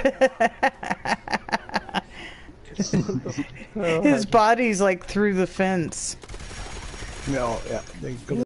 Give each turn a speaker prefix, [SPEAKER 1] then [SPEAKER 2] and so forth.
[SPEAKER 1] His body's like through the fence.
[SPEAKER 2] No, yeah, they go